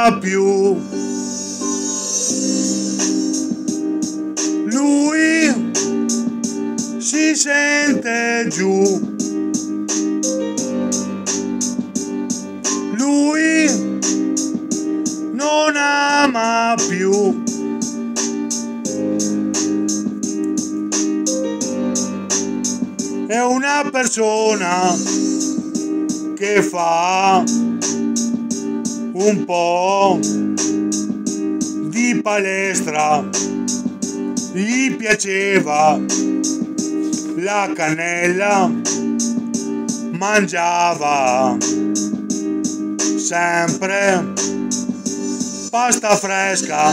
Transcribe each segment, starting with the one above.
ama più. Lui si sente giù. Lui non ama più. È una persona che fa un po' di palestra, gli piaceva la cannella, mangiava sempre pasta fresca.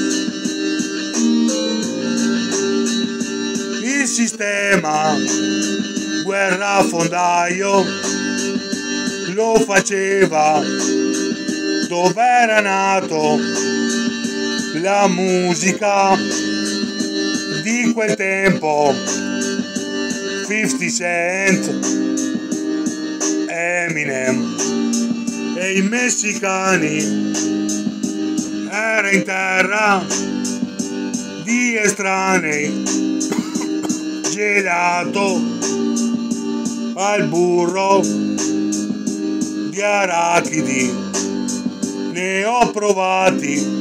Il sistema guerrafondaio lo faceva dov'era nato. La musica di quel tempo, 50 Cent, Eminem e i messicani, era in terra di estranei, gelato al burro di arachidi, ne ho provati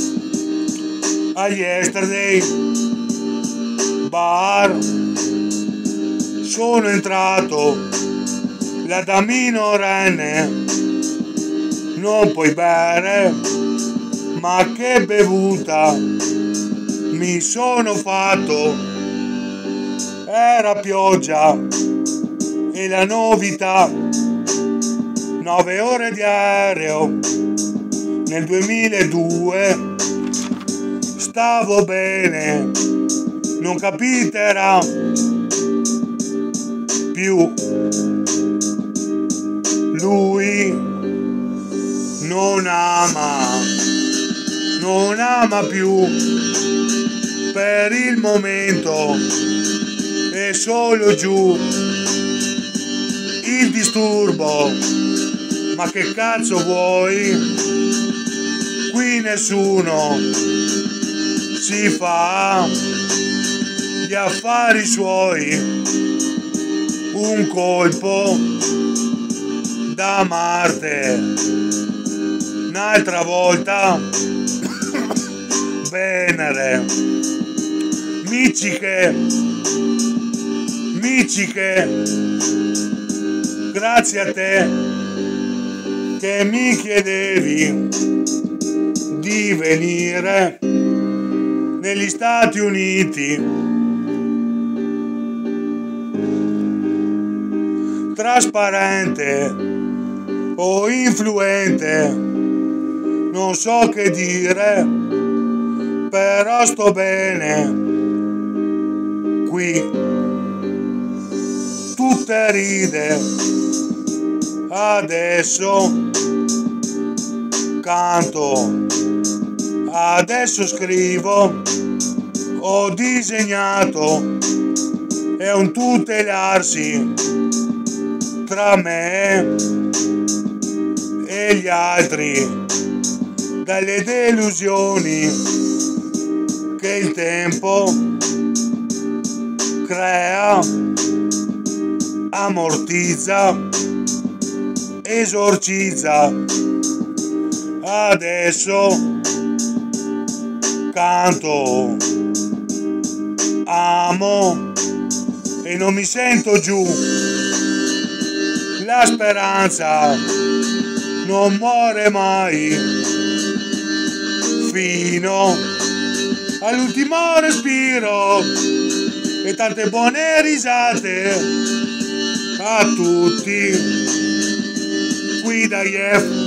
agli yesterday bar, sono entrato là da minorenne, non puoi bere, ma che bevuta mi sono fatto, era pioggia e la novità, 9 ore di aereo nel 2002, stavo bene, non capiterà più. Lui non ama più, per il momento è solo giù. Il disturbo, ma che cazzo vuoi? Qui nessuno si fa gli affari suoi, un colpo da Marte, un'altra volta Venere, miciche, grazie a te che mi chiedevi di venire negli Stati Uniti. Trasparente o influente, non so che dire, però sto bene qui. Tutte ride, adesso canto, adesso scrivo, ho disegnato, è un tutelarsi tra me e gli altri, dalle delusioni che il tempo crea, ammortizza, esorcizza. Adesso canto, amo e non mi sento giù. La speranza non muore mai, fino all'ultimo respiro, e tante buone risate a tutti qui da IF.